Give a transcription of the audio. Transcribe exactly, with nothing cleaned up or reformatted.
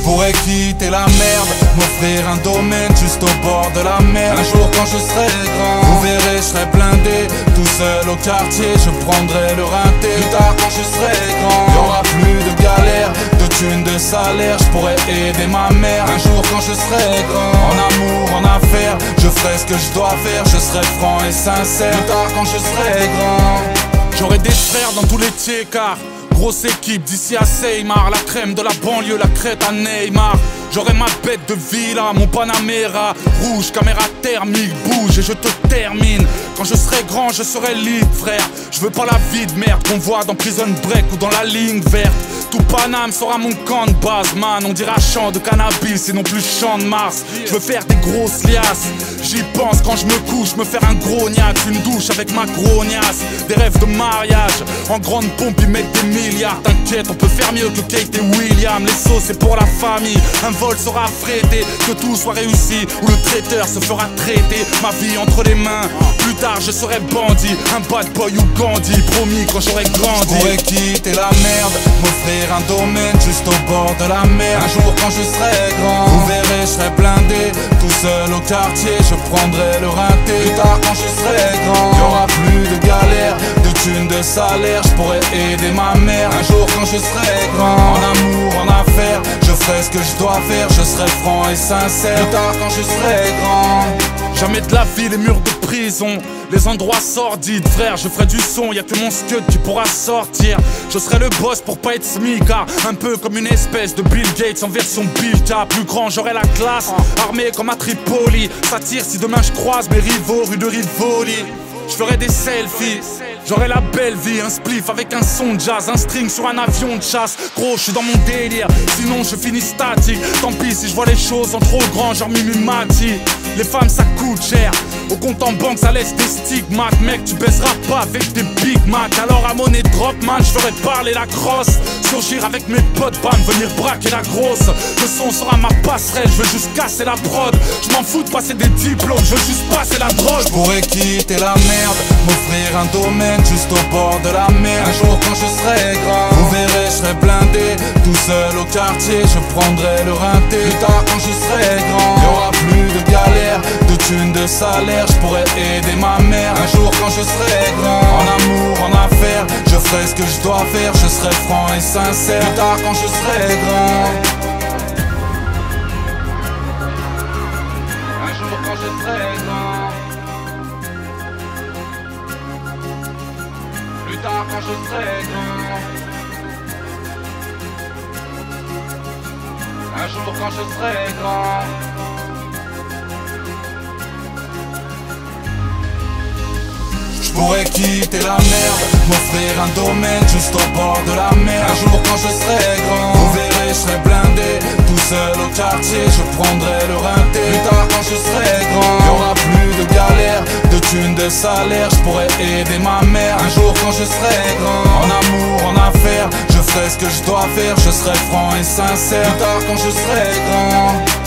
pourrais quitter la merde, m'offrir un domaine juste au bord de la mer. Un jour quand je serai grand, vous verrez, je serai blindé, tout seul au quartier, je prendrai le rinté. Plus tard quand je serai grand, y'aura plus de galère, de thunes, de salaire, je pourrais aider ma mère. Un jour quand je serai grand, en amour, en affaires, je ferai ce que je dois faire, je serai franc et sincère. Plus tard quand je serai grand, j'aurai des frères dans tous les tiers-quarts. Grosse équipe d'ici à Seymar, la crème de la banlieue, la crête à Neymar. J'aurai ma bête de villa, mon Panamera rouge, caméra thermique, bouge et je te termine. Quand je serai grand, je serai libre, frère. Je veux pas la vie de merde qu'on voit dans Prison Break ou dans la ligne verte. Tout Paname sera mon camp de base, man. On dira champ de cannabis et non plus champ de Mars. Je veux faire des grosses liasses, j'y pense quand je me couche. Me faire un gros gnac, une douche avec ma grognasse. Des rêves de mariage, en grande pompe ils mettent des milliards. T'inquiète, on peut faire mieux que Kate et William. Les sauces c'est pour la famille, un vol sera affrété. Que tout soit réussi, ou le traiteur se fera traiter. Ma vie entre les mains, plus tard je serai bandit. Un bad boy ou Gandhi, promis quand j'aurai grandi. Je pourrais quitter la merde, m'offrir un domaine juste au bord de la mer. Un jour quand je serai grand, vous verrez, je serai blindé, tout seul au quartier, je prendrai le rinté. Plus tard quand je serai grand, y'aura plus de galère, de thunes, de salaire, je pourrais aider ma mère. Un jour quand je serai grand, en amour, en affaires, je ferai ce que je dois faire, je serai franc et sincère. Plus tard quand je serai grand, jamais de la vie les murs de prison, les endroits sordides, frère, je ferai du son, y'a que mon scud qui pourra sortir. Je serai le boss pour pas être smicard, un peu comme une espèce de Bill Gates en version Bilka. Plus grand, j'aurai la classe, armé comme à Tripoli. Ça tire si demain je croise mes rivaux rue de Rivoli. Je ferai des selfies, j'aurai la belle vie, un spliff avec un son de jazz, un string sur un avion de chasse. Gros, je suis dans mon délire, sinon je finis statique. Tant pis si je vois les choses en trop grand, genre Mimi Mati. Les femmes ça coûte cher, au compte en banque ça laisse des stigmates. Mec, tu baisseras pas avec des Big Mac. Alors à monnaie drop man, je ferai parler la crosse. Surgir avec mes potes, bam, venir braquer la grosse. Le son sera ma passerelle, je veux juste casser la prod. Je m'en fous de passer des diplômes, je veux juste passer la drogue. Je pourrais quitter la merde, m'offrir un domaine juste au bord de la mer. Un jour quand je serai grand, vous verrez, je serai blindé, tout seul au quartier, je prendrai le rinté. Plus tard quand je serai grand, y'aura plus de galère, de thunes, de salaire, je pourrais aider ma mère. Un jour quand je serai grand, en amour, en affaires, je ferai ce que je dois faire, je serai franc et sincère. Plus tard quand je serai grand, un jour quand je serai grand, plus tard quand je serai grand, un jour quand je serai grand. Je pourrais quitter la merde, m'offrir un domaine juste au bord de la mer. Un jour quand je serai grand, vous verrez, je serai blindé, tout seul au quartier, je prendrai le rinté. Plus tard quand je serai grand, y'aura plus de galère, de thunes, de salaire, je pourrais aider ma mère. Un jour quand je serai grand, en amour, en affaires, je ferai ce que je dois faire, je serai franc et sincère. Plus tard quand je serai grand.